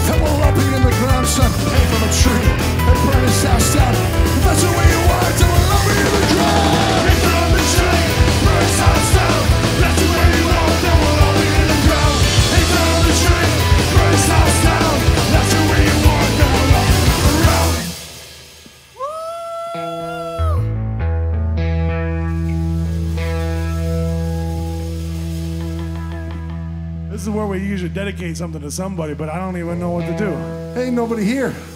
and we'll all be in the ground, son. Hang from a tree and burn his house down. If that's the way you want, then we'll all be in the ground. Hang from the tree, burn his house down. That's the way you want, then we'll all be in the ground. Hang from the tree, burn his house down. That's the way you want, then we'll all be around. This is where we usually dedicate something to somebody, but I don't even know what to do. Ain't nobody here.